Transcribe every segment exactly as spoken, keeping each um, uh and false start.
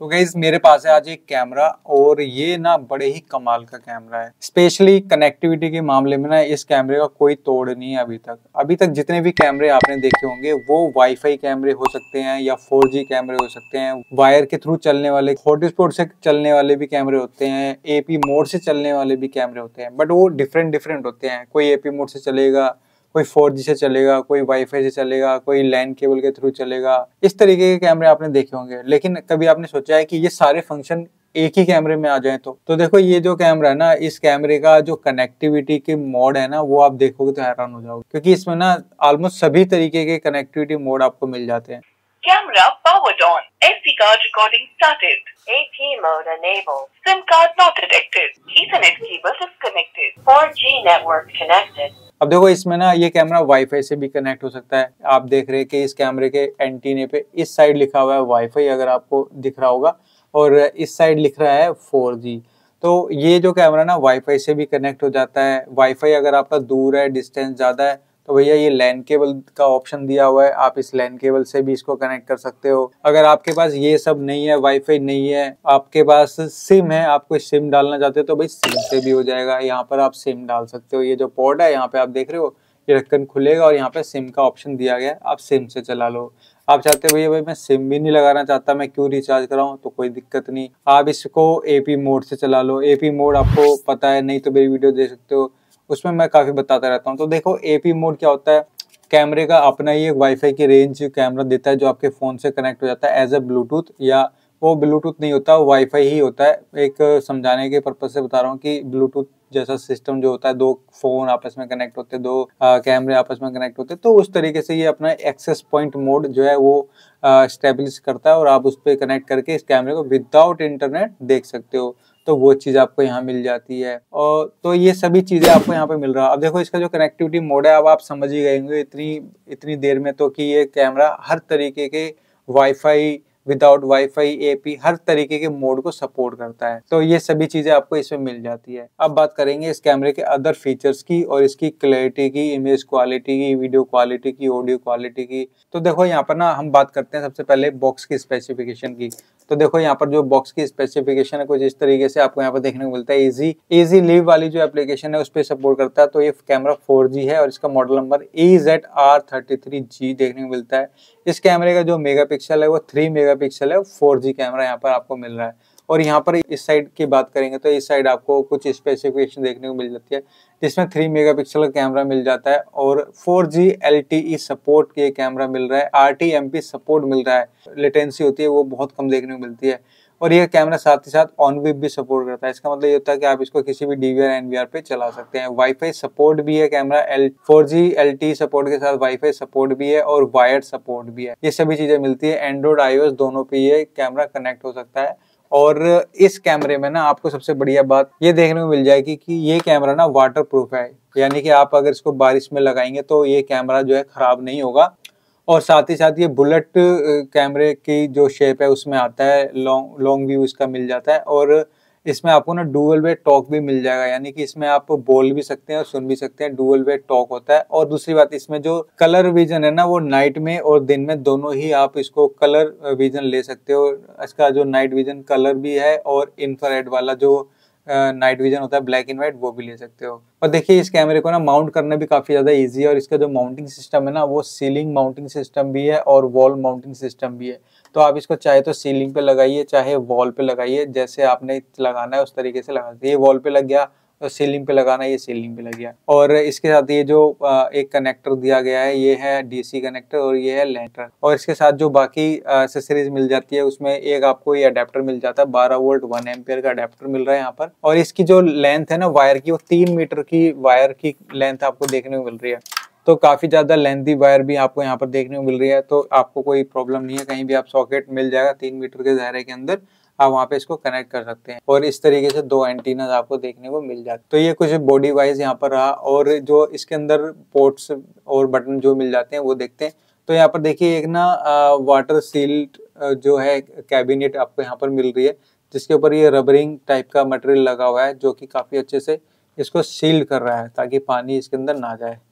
Guys मेरे पास है आज एक कैमरा और ये ना बड़े ही कमाल का कैमरा है। स्पेशली कनेक्टिविटी के मामले में ना इस कैमरे का कोई तोड़ नहीं है अभी तक। अभी तक जितने भी कैमरे आपने देखे होंगे वो वाईफाई कैमरे हो सकते हैं या फोर जी कैमरे हो सकते हैं, वायर के थ्रू चलने वाले, हॉटस्पॉट से चलने वाले भी कैमरे होते हैं, एपी मोड से चलने वाले भी कैमरे होते हैं, बट वो डिफरेंट डिफरेंट होते हैं। कोई एपी मोड से चलेगा, कोई फोर जी से चलेगा, कोई वाईफाई से चलेगा, कोई लैन केबल के थ्रू चलेगा। इस तरीके के कैमरे आपने देखे होंगे, लेकिन कभी आपने सोचा है कि ये सारे फंक्शन एक ही कैमरे में आ जाए? तो तो देखो ये जो कैमरा है ना, इस कैमरे का जो कनेक्टिविटी के मोड है ना, वो आप देखोगे तो हैरान हो जाओगे, क्योंकि इसमें ना ऑलमोस्ट सभी तरीके के कनेक्टिविटी मोड आपको मिल जाते हैं। Camera powered on. S D card recording started. A P mode enabled. SIM card not detected. Ethernet cable disconnected. four G network connected. अब देखो इसमें ना ये कैमरा वाईफाई से भी कनेक्ट हो सकता है। आप देख रहे हैं कि इस कैमरे के एंटीने पे इस साइड लिखा हुआ है वाईफाई, अगर आपको दिख रहा होगा, और इस साइड लिख रहा है फोर जी। तो ये जो कैमरा ना वाईफाई से भी कनेक्ट हो जाता है। वाईफाई अगर आपका दूर है, डिस्टेंस ज़्यादा है, तो भैया ये लैन केबल का ऑप्शन दिया हुआ है, आप इस लैन केबल से भी इसको कनेक्ट कर सकते हो। अगर आपके पास ये सब नहीं है, वाईफाई नहीं है, आपके पास सिम है, आप कोई सिम डालना चाहते हो तो भाई सिम से भी हो जाएगा। यहाँ पर आप सिम डाल सकते हो। ये जो पोर्ट है यहाँ पे आप देख रहे हो, ये ढक्कन खुलेगा और यहाँ पे सिम का ऑप्शन दिया गया है, आप सिम से चला लो। आप चाहते हो भैया भाई मैं सिम भी नहीं लगाना चाहता, मैं क्यों रिचार्ज कराऊं, तो कोई दिक्कत नहीं, आप इसको एपी मोड से चला लो। एपी मोड आपको पता है, नहीं तो मेरी वीडियो देख सकते हो, उसमें मैं काफी बताता रहता हूँ। तो देखो एपी मोड क्या होता है, कैमरे का अपना ही एक वाईफाई की रेंज कैमरा देता है जो आपके फोन से कनेक्ट हो जाता है एज अ ब्लूटूथ, या वो ब्लूटूथ नहीं होता, वो वाईफाई ही होता है। एक समझाने के पर्पज से बता रहा हूँ कि ब्लूटूथ जैसा सिस्टम जो होता है, दो फोन आपस में कनेक्ट होते हैं, दो कैमरे आपस में कनेक्ट होते हैं, तो उस तरीके से ये अपना एक्सेस पॉइंट मोड जो है वो स्टेब्लिश करता है और आप उस पर कनेक्ट करके इस कैमरे को विदाउट इंटरनेट देख सकते हो। तो वो चीज़ आपको यहाँ मिल जाती है, और तो ये सभी चीज़ें आपको यहाँ पे मिल रहा है। अब देखो इसका जो कनेक्टिविटी मोड है, अब आप समझ ही गए होंगे इतनी इतनी देर में तो कि ये कैमरा हर तरीके के वाईफाई, विदाउट वाईफाई, एपी, हर तरीके के मोड को सपोर्ट करता है। तो ये सभी चीजें आपको इसमें मिल जाती है। अब बात करेंगे इस कैमरे के अदर फीचर्स की और इसकी क्लैरिटी की, इमेज क्वालिटी की, वीडियो क्वालिटी की, ऑडियो क्वालिटी की। तो देखो यहाँ पर ना हम बात करते हैं सबसे पहले बॉक्स की स्पेसिफिकेशन की। तो देखो यहाँ पर जो बॉक्स की स्पेसिफिकेशन है कुछ इस तरीके से आपको यहाँ पर देखने को मिलता है। इजी इजी लीव वाली जो एप्लीकेशन है उस पर सपोर्ट करता है। तो ये कैमरा फोर जी है और इसका model number E Z R thirty three G देखने को मिलता है। इस कैमरे का जो मेगापिक्सल है वो थ्री मेगापिक्सल है, फोर जी कैमरा यहाँ पर आपको मिल रहा है। और यहाँ पर इस साइड की बात करेंगे तो इस साइड आपको कुछ स्पेसिफिकेशन देखने को मिल जाती है, जिसमें थ्री मेगापिक्सल का कैमरा मिल जाता है और four G L T E support के कैमरा मिल रहा है, R T M P support मिल रहा है। लेटेंसी होती है वो बहुत कम देखने को मिलती है। और यह कैमरा साथ ही साथ ऑन विप भी सपोर्ट करता है। इसका मतलब ये होता है कि आप इसको किसी भी डीवीआर एनवीआर पे चला सकते हैं। वाईफाई सपोर्ट भी है camera, L four G L T support के साथ वाईफाई सपोर्ट भी है और वायर्ड सपोर्ट भी है। ये सभी चीजें मिलती है। एंड्रॉइड आईओएस दोनों पे ये कैमरा कनेक्ट हो सकता है। और इस कैमरे में ना आपको सबसे बढ़िया बात ये देखने को मिल जाएगी कि ये कैमरा ना वाटर प्रूफ है, यानी कि आप अगर इसको बारिश में लगाएंगे तो ये कैमरा जो है खराब नहीं होगा। और साथ ही साथ ये बुलेट कैमरे की जो शेप है उसमें आता है, लॉन्ग लॉन्ग व्यू इसका मिल जाता है। और इसमें आपको ना डुअल वे टॉक भी मिल जाएगा, यानी कि इसमें आप बोल भी सकते हैं और सुन भी सकते हैं, डुअल वे टॉक होता है। और दूसरी बात इसमें जो कलर विजन है ना, वो नाइट में और दिन में दोनों ही आप इसको कलर विजन ले सकते हो। इसका जो नाइट विजन कलर भी है और इंफ्रारेड वाला जो नाइट विजन होता है ब्लैक एंड व्हाइट, वो भी ले सकते हो। और देखिए इस कैमरे को ना माउंट करना भी काफी ज्यादा इजी है और इसका जो माउंटिंग सिस्टम है ना वो सीलिंग माउंटिंग सिस्टम भी है और वॉल माउंटिंग सिस्टम भी है। तो आप इसको चाहे तो सीलिंग पे लगाइए, चाहे वॉल पे लगाइए, जैसे आपने लगाना है उस तरीके से लगा दीजिए। वॉल पे लग गया तो सीलिंग पे लगाना है, ये सीलिंग पे लग गया। और इसके साथ ये जो एक कनेक्टर दिया गया है ये है डीसी कनेक्टर और ये है लैंटर। और इसके साथ जो बाकी एक्सेसरीज मिल जाती है उसमें एक आपको ये अडेप्टर मिल जाता है, बारह वोल्ट वन एम्पियर का अडेप्टर मिल रहा है यहाँ पर। और इसकी जो लेंथ है ना वायर की, वो तीन मीटर की वायर की लेंथ आपको देखने को मिल रही है। तो काफी ज्यादा लेंथी वायर भी आपको यहाँ पर देखने को मिल रही है। तो आपको कोई प्रॉब्लम नहीं है, कहीं भी आप सॉकेट मिल जाएगा तीन मीटर के दायरे के अंदर, आप वहाँ पे इसको कनेक्ट कर सकते हैं। और इस तरीके से दो एंटीना आपको देखने को मिल जाते हैं। तो ये कुछ बॉडी वाइज यहाँ पर रहा। और जो इसके अंदर पोर्ट्स और बटन जो मिल जाते हैं वो देखते हैं। तो यहाँ पर देखिए एक ना वाटर सील्ड जो है कैबिनेट आपको यहाँ पर मिल रही है, जिसके ऊपर ये रबरिंग टाइप का मटेरियल लगा हुआ है जो कि काफी अच्छे से इसको सील्ड कर रहा है ताकि पानी इसके अंदर ना जाए।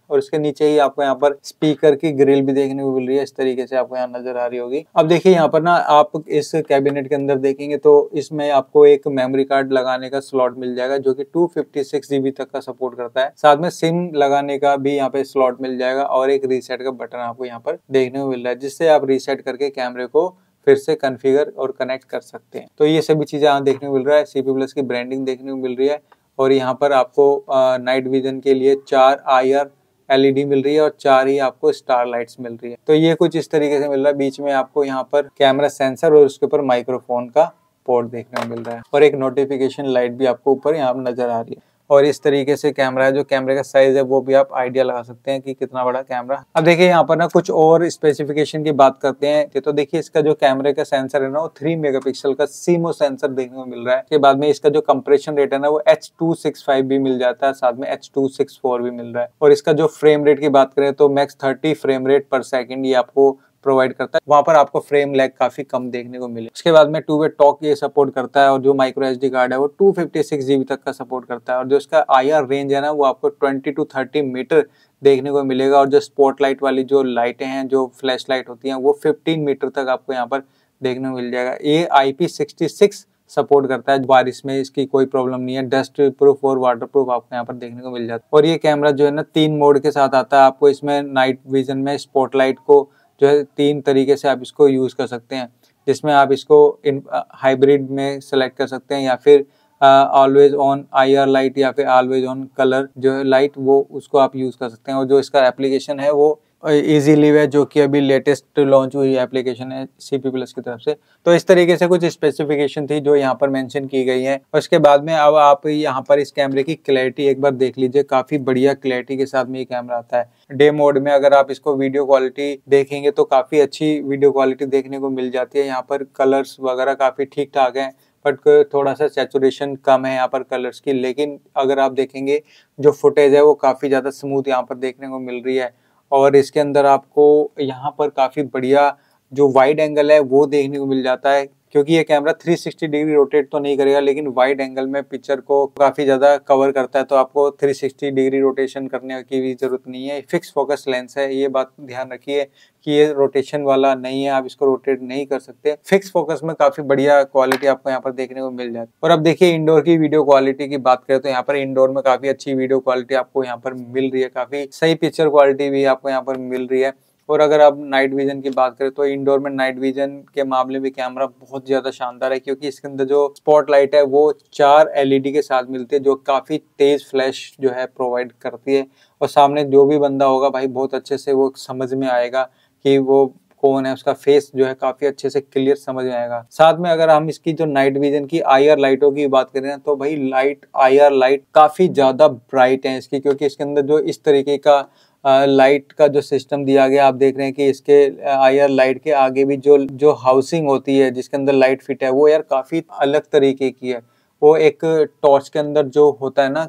और इसके नीचे ही आपको यहाँ पर स्पीकर की ग्रिल भी देखने को मिल रही है, इस तरीके से आपको यहाँ नजर आ रही होगी। अब देखिए यहाँ पर ना आप इस कैबिनेट के अंदर देखेंगे तो इसमें आपको एक मेमोरी कार्ड लगाने का स्लॉट मिल जाएगा जो कि टू फिफ्टी सिक्स जीबी तक का सपोर्ट करता है। साथ में सिम लगाने का भी यहाँ पे स्लॉट मिल जाएगा और एक रीसेट का बटन आपको यहाँ पर देखने को मिल रहा है, जिससे आप रीसेट करके कैमरे को फिर से कॉन्फ़िगर और कनेक्ट कर सकते हैं। तो ये सभी चीजें यहाँ देखने को मिल रहा है। सीपी प्लस की ब्रांडिंग देखने को मिल रही है और यहाँ पर आपको नाइट विजन के लिए चार आई आर एलईडी मिल रही है और चार ही आपको स्टार लाइट्स मिल रही है। तो ये कुछ इस तरीके से मिल रहा है। बीच में आपको यहाँ पर कैमरा सेंसर और उसके ऊपर माइक्रोफोन का पोर्ट देखने को मिल रहा है और एक नोटिफिकेशन लाइट भी आपको ऊपर यहाँ नजर आ रही है। और इस तरीके से कैमरा है, जो कैमरे का साइज है वो भी आप आइडिया लगा सकते हैं कि कितना बड़ा कैमरा। अब देखिए यहाँ पर ना कुछ और स्पेसिफिकेशन की बात करते हैं। तो देखिए इसका जो कैमरे का सेंसर है ना वो थ्री मेगापिक्सल का सीमो सेंसर देखने को मिल रहा है। के बाद में इसका जो कंप्रेशन रेट है ना वो एच टू सिक्स फाइव भी मिल जाता है, साथ में एच टू सिक्स फोर भी मिल रहा है। और इसका जो फ्रेम रेट की बात करें तो max thirty frame rate per second ये आपको प्रोवाइड करता है। वहां पर आपको फ्रेम लैग काफी कम देखने को मिले। उसके बाद में टू वे टॉक ये सपोर्ट करता है और जो माइक्रो एसडी कार्ड है वो टू फिफ्टी सिक्स जीबी तक का सपोर्ट करता है और जो इसका आईआर रेंज है ना वो आपको ट्वेंटी टू थर्टी मीटर देखने को मिलेगा। और जो स्पॉटलाइट वाली जो लाइटें हैं, जो फ्लैश लाइट होती हैं, वो फिफ्टीन मीटर तक आपको यहाँ पर देखने को मिल जाएगा। ये I P sixty six support करता है, बारिश में इसकी कोई प्रॉब्लम नहीं है। डस्ट प्रूफ और वाटर प्रूफ आपको यहाँ पर देखने को मिल जाता है। और ये कैमरा जो है ना तीन मोड के साथ आता है। आपको इसमें नाइट विजन में स्पॉटलाइट को जो है तीन तरीके से आप इसको यूज कर सकते हैं, जिसमें आप इसको इन हाइब्रिड में सेलेक्ट कर सकते हैं या फिर always on I R light या फिर ऑलवेज ऑन कलर जो है लाइट, वो उसको आप यूज कर सकते हैं। और जो इसका एप्लीकेशन है वो इजी लिव है, जो कि अभी लेटेस्ट लॉन्च हुई एप्लीकेशन है सीपी प्लस की तरफ से। तो इस तरीके से कुछ स्पेसिफिकेशन थी जो यहाँ पर मेंशन की गई है। और इसके बाद में अब आप यहाँ पर इस कैमरे की क्लैरिटी एक बार देख लीजिए। काफी बढ़िया क्लैरिटी के साथ में ये कैमरा आता है। डे मोड में अगर आप इसको वीडियो क्वालिटी देखेंगे तो काफी अच्छी वीडियो क्वालिटी देखने को मिल जाती है। यहाँ पर कलर्स वगैरह काफी ठीक ठाक है, बट थोड़ा सा सैचुरेशन कम है यहाँ पर कलर्स की। लेकिन अगर आप देखेंगे जो फुटेज है वो काफी ज्यादा स्मूथ यहाँ पर देखने को मिल रही है। और इसके अंदर आपको यहाँ पर काफी बढ़िया जो वाइड एंगल है वो देखने को मिल जाता है, क्योंकि ये camera three sixty degree rotate तो नहीं करेगा लेकिन वाइड एंगल में पिक्चर को काफी ज्यादा कवर करता है। तो आपको थ्री सिक्सटी डिग्री रोटेशन करने की भी जरूरत नहीं है। फिक्स फोकस लेंस है, ये बात ध्यान रखिए कि ये रोटेशन वाला नहीं है, आप इसको रोटेट नहीं कर सकते। फिक्स फोकस में काफी बढ़िया क्वालिटी आपको यहाँ पर देखने को मिल जाती है। और अब देखिए इंडोर की वीडियो क्वालिटी की बात करें तो यहाँ पर इंडोर में काफी अच्छी वीडियो क्वालिटी आपको यहाँ पर मिल रही है, काफी सही पिक्चर क्वालिटी भी आपको यहाँ पर मिल रही है। और अगर आप नाइट विजन की बात करें तो इंडोर में नाइट विजन के मामले में कैमरा बहुत ज्यादा शानदार है, क्योंकि इसके अंदर जो स्पॉटलाइट है वो चार एलईडी के साथ मिलती है, जो काफी तेज फ्लैश जो है प्रोवाइड करती है। और सामने जो भी बंदा होगा भाई बहुत अच्छे से वो समझ में आएगा कि वो कौन है, उसका फेस जो है काफी अच्छे से क्लियर समझ में आएगा। साथ में अगर हम इसकी जो नाइट विजन की आईआर लाइटों की बात करें तो भाई लाइट आईआर लाइट काफी ज्यादा ब्राइट है इसकी, क्योंकि इसके अंदर जो इस तरीके का लाइट का जो सिस्टम दिया गया, आप देख रहे हैं कि इसके आईआर लाइट के आगे भी जो जो हाउसिंग होती है जिसके अंदर लाइट फिट है वो यार काफी अलग तरीके की है। वो एक टॉर्च के अंदर जो होता है ना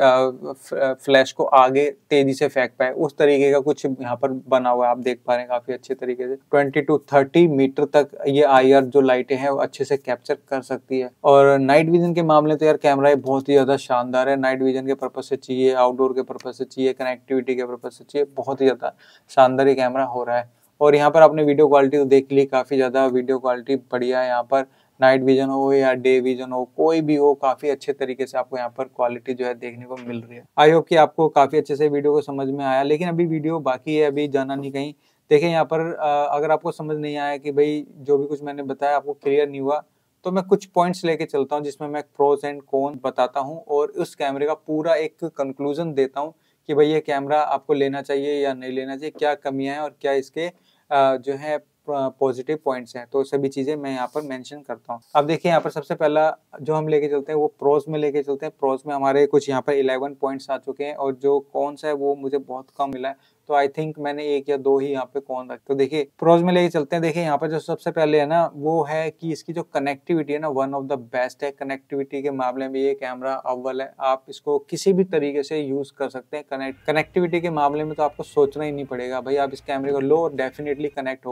कि फ्लैश को आगे तेजी से फेंक पाए, उस तरीके का कुछ यहाँ पर बना हुआ है। आप देख पा रहे हैं काफी अच्छे तरीके से ट्वेंटी टू थर्टी मीटर तक ये आईआर जो लाइटें हैं वो अच्छे से कैप्चर कर सकती है। और नाइट विजन के मामले तो यार कैमरा ये बहुत ही ज्यादा शानदार है। नाइट विजन के पर्पज से चाहिए, आउटडोर के पर्पज से चाहिए, कनेक्टिविटी के पर्पज से चाहिए, बहुत ही ज्यादा शानदार ये कैमरा हो रहा है। और यहाँ पर आपने वीडियो क्वालिटी तो देख ली, काफी ज्यादा वीडियो क्वालिटी बढ़िया है। यहाँ पर नाइट विजन हो या डे विजन हो, कोई भी हो, काफी अच्छे तरीके से आपको यहाँ पर क्वालिटी जो है देखने को मिल रही है। आई होप कि आपको काफी अच्छे से वीडियो को समझ में आया, लेकिन अभी वीडियो बाकी है, अभी जाना नहीं कहीं। देखिए यहाँ पर अगर आपको समझ नहीं आया कि भाई जो भी कुछ मैंने बताया आपको क्लियर नहीं हुआ, तो मैं कुछ पॉइंट्स लेके चलता हूँ जिसमें मैं प्रोस एंड कॉन बताता हूँ और उस कैमरे का पूरा एक कंक्लूजन देता हूँ कि भाई ये कैमरा आपको लेना चाहिए या नहीं लेना चाहिए, क्या कमियां हैं और क्या इसके जो है पॉजिटिव पॉइंट्स हैं। तो सभी चीजें मैं यहाँ पर मेंशन करता हूँ। अब देखिए यहाँ पर सबसे पहला जो हम लेके चलते हैं वो प्रोस में लेके चलते हैं। प्रोस में हमारे कुछ यहाँ पर इलेवन पॉइंट्स आ चुके हैं और जो कौन सा है वो मुझे बहुत कम मिला है, तो आई थिंक मैंने एक या दो ही यहाँ पे कौन रखे। तो देखिए प्रोज में लेके चलते हैं। देखिए यहाँ पर जो सबसे पहले है ना वो है कि इसकी जो कनेक्टिविटी है ना वन ऑफ द बेस्ट है। कनेक्टिविटी के मामले में ये कैमरा अव्वल है, आप इसको किसी भी तरीके से यूज कर सकते हैं। कनेक्ट कनेक्टिविटी के मामले में तो आपको सोचना ही नहीं पड़ेगा भाई, आप इस कैमरे को लो डेफिनेटली कनेक्ट होगा। आपके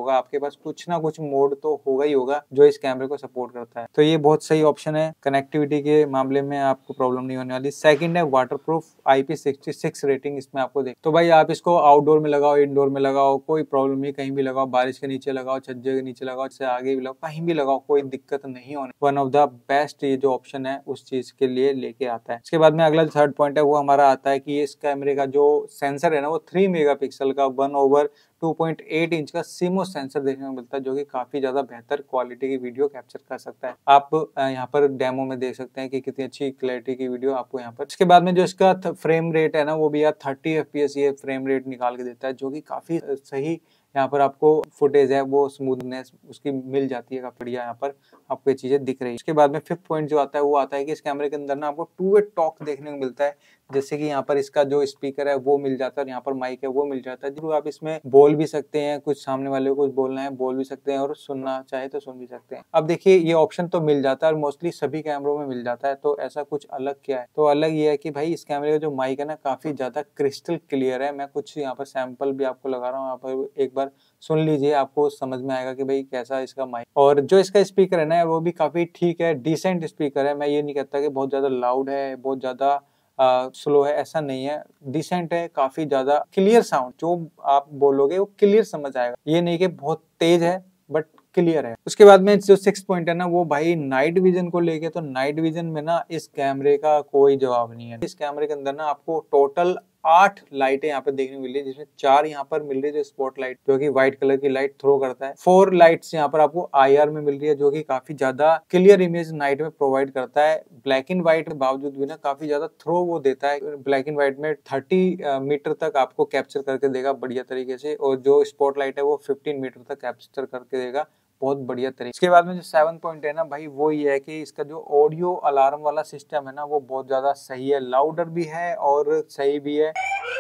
पास कुछ ना कुछ मोड तो होगा ही होगा जो इस कैमरे को सपोर्ट करता है। तो ये बहुत सही ऑप्शन है, कनेक्टिविटी के मामले में आपको प्रॉब्लम नहीं होने वाली। सेकंड है waterproof I P sixty six rating इसमें आपको देख, तो भाई आप इसको आउटडोर में लगाओ, इंडोर में लगाओ, कोई प्रॉब्लम नहीं, कहीं भी लगाओ, बारिश के नीचे लगाओ, छज्जे के नीचे लगाओ, इससे आगे भी लगाओ, कहीं भी लगाओ, कोई दिक्कत नहीं होने। वन ऑफ द बेस्ट ये जो ऑप्शन है उस चीज के लिए लेके आता है। इसके बाद में अगला थर्ड पॉइंट है वो हमारा आता है कि इस कैमरे का जो सेंसर है ना वो थ्री मेगापिक्सल का one over two point eight inch का सीमोस सेंसर देखने को मिलता है, जो कि काफी ज्यादा बेहतर क्वालिटी की वीडियो कैप्चर कर सकता है। आप यहाँ पर डेमो में देख सकते हैं कि कितनी अच्छी क्लैरिटी की वीडियो आपको यहाँ पर। इसके बाद में जो इसका फ्रेम रेट है ना वो भी यार थर्टी एफ पी एस ये फ्रेम रेट निकाल के देता है, जो कि काफी सही यहाँ पर आपको फुटेज है वो स्मूथनेस उसकी मिल जाती है, काफी बढ़िया यहाँ पर आपको ये चीजें दिख रही है। इसके बाद में फिफ्थ पॉइंट जो आता है वो आता है कि इस कैमरे के अंदर ना आपको टू वे टॉक देखने को मिलता है, जैसे कि यहाँ पर इसका जो स्पीकर है वो मिल जाता है और यहाँ पर माइक है वो मिल जाता है, जो आप इसमें बोल भी सकते हैं, कुछ सामने वाले को कुछ बोलना है बोल भी सकते हैं और सुनना चाहे तो सुन भी सकते हैं। अब देखिए ये ऑप्शन तो मिल जाता है और मोस्टली सभी कैमरों में मिल जाता है, तो ऐसा कुछ अलग क्या है? तो अलग ये है कि भाई इस कैमरे का जो माइक है ना काफी ज्यादा क्रिस्टल क्लियर है। मैं कुछ यहाँ पर सैंपल भी आपको लगा रहा हूँ, यहाँ पर एक बार सुन लीजिए, आपको समझ में आएगा कि भाई कैसा इसका माइक। और जो इसका स्पीकर है ना वो भी काफी ठीक है, डिसेंट स्पीकर है। मैं ये नहीं कहता कि बहुत ज्यादा लाउड है, बहुत ज्यादा स्लो है, ऐसा नहीं है, डिसेंट है, काफी ज्यादा क्लियर साउंड, जो आप बोलोगे वो क्लियर समझ आएगा। ये नहीं कि बहुत तेज है बट क्लियर है। उसके बाद में जो सिक्स पॉइंट है ना वो भाई नाइट विजन को लेके, तो नाइट विजन में ना इस कैमरे का कोई जवाब नहीं है। इस कैमरे के अंदर ना आपको टोटल आठ लाइटें यहाँ पे देखने को मिल रही है, जिसमें चार यहाँ पर मिल रही है जो स्पॉट लाइट जो कि व्हाइट कलर की लाइट थ्रो करता है। फोर लाइट्स यहाँ पर आपको आई आर में मिल रही है जो कि काफी ज्यादा क्लियर इमेज नाइट में प्रोवाइड करता है। ब्लैक एंड व्हाइट के बावजूद भी ना काफी ज्यादा थ्रो वो देता है। ब्लैक एंड व्हाइट में थर्टी मीटर तक आपको कैप्चर करके देगा बढ़िया तरीके से, और जो स्पॉट लाइट है वो फिफ्टीन मीटर तक कैप्चर करके देगा बहुत बढ़िया तरीके। इसके बाद में जो सेवन पॉइंट है ना भाई वो ये है कि इसका जो ऑडियो अलार्म वाला सिस्टम है ना वो बहुत ज्यादा सही है, लाउडर भी है और सही भी है।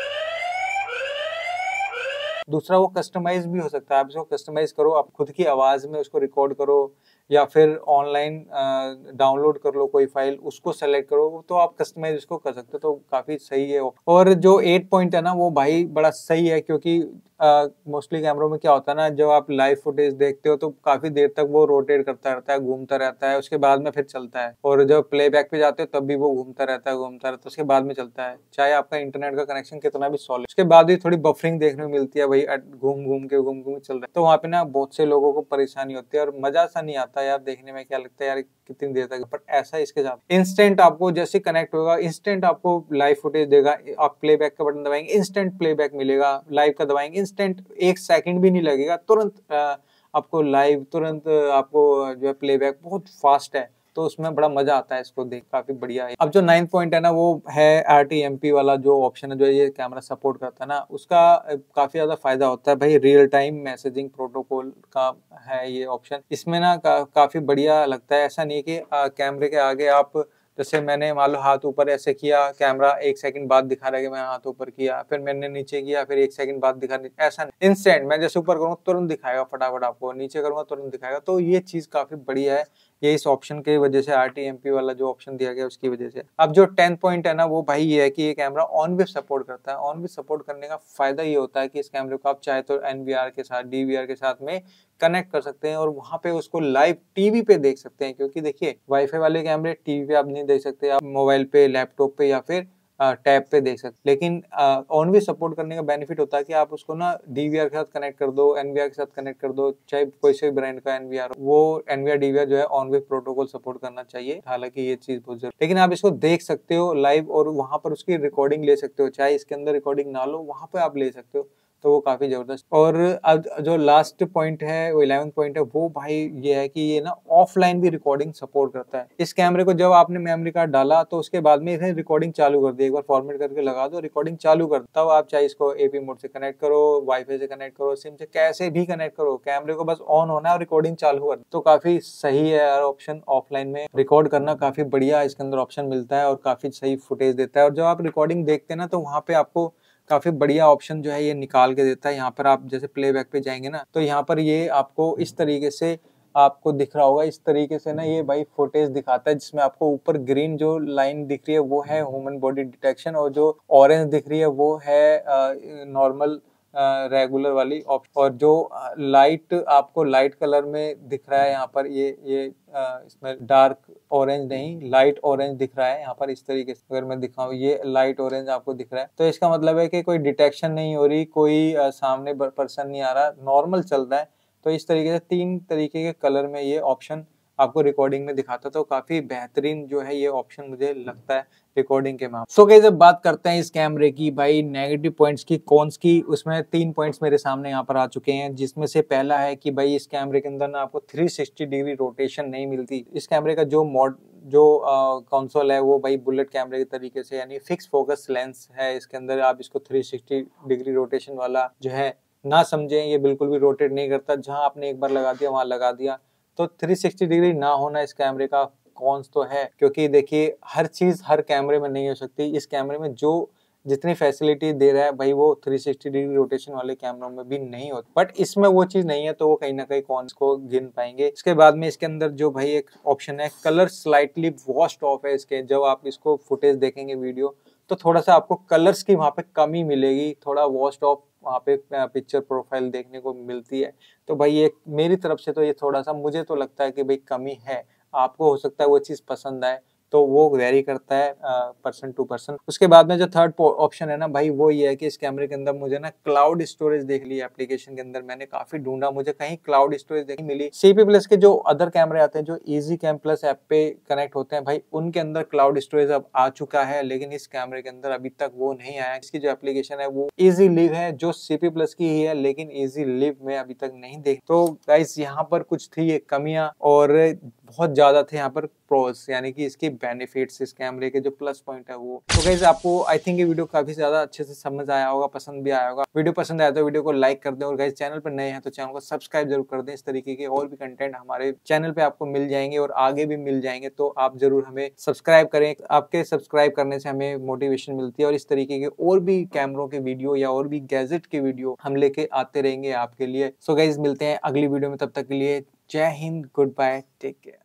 दूसरा वो कस्टमाइज भी हो सकता है, आप इसको कस्टमाइज करो, आप खुद की आवाज में उसको रिकॉर्ड करो या फिर ऑनलाइन डाउनलोड कर लो कोई फाइल, उसको सेलेक्ट करो तो आप कस्टमाइज उसको कर सकते हो, तो काफी सही है। और जो एट पॉइंट है ना वो भाई बड़ा सही है, क्योंकि मोस्टली uh, कैमरों में क्या होता है ना, जब आप लाइव फुटेज देखते हो तो काफी देर तक वो रोटेट करता रहता है, घूमता रहता है, उसके बाद में फिर चलता है। और जब प्लेबैक पे जाते हो तब भी वो घूमता रहता है घूमता रहता है उसके बाद में चलता है, चाहे आपका इंटरनेट का कनेक्शन कितना भी सॉलिड। उसके बाद भी थोड़ी बफरिंग देखने को मिलती है, भाई घूम घूम के घूम घूम चल रहा है, तो वहाँ पे ना बहुत से लोगों को परेशानी होती है और मजा सा नहीं आता यार देखने में, क्या लगता है यार कितनी देर तक। बट ऐसा इसके साथ इंस्टेंट आपको जैसे कनेक्ट होगा इंस्टेंट आपको लाइव फुटेज देगा। आप प्लेबैक का बटन दबाएंगे इंस्टेंट प्लेबैक मिलेगा, लाइव का दबाएंगे इंस्टेंट, एक सेकंड भी नहीं लगेगा, तुरंत आपको लाइव, तुरंत आपको जो है प्लेबैक बहुत फास्ट है, तो उसमें बड़ा मजा आता है इसको देख, काफी बढ़िया है। अब जो नाइन्थ पॉइंट है ना वो है आर टी एम पी वाला जो ऑप्शन है जो ये कैमरा सपोर्ट करता है ना, उसका काफी ज्यादा फायदा होता है भाई। रियल टाइम मैसेजिंग प्रोटोकॉल का है ये ऑप्शन, इसमें ना का, काफी बढ़िया लगता है। ऐसा नहीं कि कैमरे के आगे आप, जैसे मैंने मान लो हाथ ऊपर ऐसे किया, कैमरा एक सेकंड बाद दिखा रहा है कि मैं हाथ ऊपर किया, फिर मैंने नीचे किया, फिर एक सेकंड बाद दिखा, ऐसा नहीं, इंस्टेंट मैं जैसे ऊपर करूँगा तुरंत दिखाएगा फटाफट, आपको नीचे करूंगा तुरंत दिखाएगा। तो ये चीज काफी बढ़िया है, ये इस ऑप्शन की वजह से, आर टी एम पी वाला जो ऑप्शन दिया गया उसकी वजह से। अब जो टेंथ पॉइंट है ना वो भाई ये है कि ये कैमरा ऑन वेब सपोर्ट करता है। ऑन वेब सपोर्ट करने का फायदा ये होता है कि इस कैमरे को आप चाहे तो एन वी आर के साथ, डी वी आर के साथ में कनेक्ट कर सकते हैं और वहां पे उसको लाइव टीवी पे देख सकते हैं, क्योंकि देखिए वाईफाई वाले कैमरे टीवी पे आप नहीं देख सकते, आप मोबाइल पे, लैपटॉप पे या फिर टैब पे देख सकते। लेकिन ऑन वेब सपोर्ट करने का बेनिफिट होता है कि आप उसको ना डी वी आर के साथ कनेक्ट कर दो, एन वी आर के साथ कनेक्ट कर दो, चाहे कोई से ब्रांड का एन वी आर, वो N V R D V R जो है ऑन वेब प्रोटोकॉल सपोर्ट करना चाहिए, हालांकि ये चीज बहुत जरूरी। लेकिन आप इसको देख सकते हो लाइव और वहां पर उसकी रिकॉर्डिंग ले सकते हो, चाहे इसके अंदर रिकॉर्डिंग ना लो वहां पे आप ले सकते हो, तो वो काफी जबरदस्त। और अब जो लास्ट पॉइंट है वो इलेवेंथ पॉइंट है वो भाई ये है कि ये ना ऑफलाइन भी रिकॉर्डिंग सपोर्ट करता है। इस कैमरे को जब आपने मेमोरी कार्ड डाला तो उसके बाद में इसे रिकॉर्डिंग चालू कर दी, एक बार फॉर्मेट करके लगा दो, रिकॉर्डिंग चालू कर, तब आप चाहे इसको ए पी मोड से कनेक्ट करो, वाईफाई से कनेक्ट करो, सिम से कैसे भी कनेक्ट करो, कैमरे को बस ऑन होना है और रिकॉर्डिंग चालू कर, तो काफी सही है यार ऑप्शन। ऑफलाइन में रिकॉर्ड करना काफी बढ़िया इसके अंदर ऑप्शन मिलता है और काफी सही फुटेज देता है। और जब आप रिकॉर्डिंग देखते हैं ना तो वहाँ पे आपको काफी बढ़िया ऑप्शन जो है ये निकाल के देता है। यहाँ पर आप जैसे प्लेबैक पे जाएंगे ना तो यहाँ पर ये आपको इस तरीके से आपको दिख रहा होगा, इस तरीके से ना ये भाई फुटेज दिखाता है, जिसमें आपको ऊपर ग्रीन जो लाइन दिख रही है वो है ह्यूमन बॉडी डिटेक्शन और जो ऑरेंज दिख रही है वो है नॉर्मल रेगुलर वाली ऑप्शन। और जो लाइट आपको लाइट कलर में दिख रहा है यहाँ पर, ये ये आ, इसमें डार्क ऑरेंज नहीं लाइट ऑरेंज दिख रहा है यहाँ पर। इस तरीके से अगर मैं दिखाऊं, ये लाइट ऑरेंज आपको दिख रहा है, तो इसका मतलब है कि कोई डिटेक्शन नहीं हो रही, कोई आ, सामने पर्सन नहीं आ रहा, नॉर्मल चल रहा है। तो इस तरीके से तीन तरीके के कलर में ये ऑप्शन आपको रिकॉर्डिंग में दिखाता, तो काफी बेहतरीन जो है ये ऑप्शन मुझे लगता है रिकॉर्डिंग के मामले। सो गाइस, अब बात करते हैं इस कैमरे की भाई नेगेटिव पॉइंट्स की, कॉन्स की। उसमें तीन पॉइंट्स मेरे सामने यहाँ पर आ चुके हैं, जिसमें से पहला है कि भाई इस कैमरे के अंदर ना आपको थ्री सिक्सटी डिग्री रोटेशन नहीं मिलती। इस कैमरे का जो मॉड जो कंसोल है वो भाई बुलेट कैमरे के तरीके से, यानी फिक्स फोकस लेंस है इसके अंदर। आप इसको थ्री सिक्सटी डिग्री रोटेशन वाला जो है ना समझें, ये बिल्कुल भी रोटेट नहीं करता। जहां आपने एक बार लगा दिया वहां लगा दिया। तो थ्री सिक्सटी डिग्री ना होना इस कैमरे का कॉन्स तो है, क्योंकि देखिए हर चीज हर कैमरे में नहीं हो सकती। इस कैमरे में जो जितनी फैसिलिटी दे रहा है भाई वो थ्री सिक्सटी डिग्री रोटेशन वाले कैमरों में भी नहीं होती, बट इसमें वो चीज नहीं है, तो वो कहीं ना कहीं कॉन्स को गिन पाएंगे। इसके बाद में इसके अंदर जो भाई एक ऑप्शन है कलर स्लाइटली वॉश्ड ऑफ है इसके। जब आप इसको फुटेज देखेंगे वीडियो, तो थोड़ा सा आपको कलर्स की वहां पे कमी मिलेगी, थोड़ा वॉश्ड ऑफ वहाँ पे पिक्चर प्रोफाइल देखने को मिलती है। तो भाई ये मेरी तरफ से तो ये थोड़ा सा मुझे तो लगता है कि भाई कमी है। आपको हो सकता है वो चीज पसंद आए, तो वो वेरी करता है पर्सन टू पर्सन। उसके बाद में जो थर्ड ऑप्शन है ना भाई, वो ये है कि इस कैमरे के अंदर मुझे ना क्लाउड स्टोरेज देख ली एप्लीकेशन के अंदर। मैंने काफी ढूंढा, मुझे कहीं क्लाउड स्टोरेज नहीं मिली। सीपी प्लस के जो अदर कैमरे आते हैं जो इजी कैम प्लस ऐप पे कनेक्ट होते हैं भाई, उनके अंदर क्लाउड स्टोरेज अब आ चुका है, लेकिन इस कैमरे के अंदर अभी तक वो नहीं आया। इसकी जो एप्लीकेशन है वो इजी लिव है, जो सीपी प्लस की ही है, लेकिन इजी लिव में अभी तक नहीं देख। तो गाइस यहाँ पर कुछ थी कमियां और बहुत ज्यादा थे यहाँ पर प्रोस, यानी कि इसकी बेनिफिट्स, इस कैमरे के जो प्लस पॉइंट है वो। तो गाइस आपको आई थिंक ये वीडियो काफी ज्यादा अच्छे से समझ आया होगा, पसंद भी आया होगा। वीडियो पसंद आया तो वीडियो को लाइक कर दें, और गाइस चैनल पर नए हैं तो चैनल को सब्सक्राइब जरूर कर दें। इस तरीके के और भी कंटेंट हमारे चैनल पे आपको मिल जाएंगे और आगे भी मिल जाएंगे, तो आप जरूर हमें सब्सक्राइब करें। आपके सब्सक्राइब करने से हमें मोटिवेशन मिलती है, और इस तरीके के और भी कैमरों के वीडियो या और भी गैजेट के वीडियो हम लेके आते रहेंगे आपके लिए। सो गाइस मिलते हैं अगली वीडियो में, तब तक के लिए जय हिंद, गुड बाय, टेक केयर।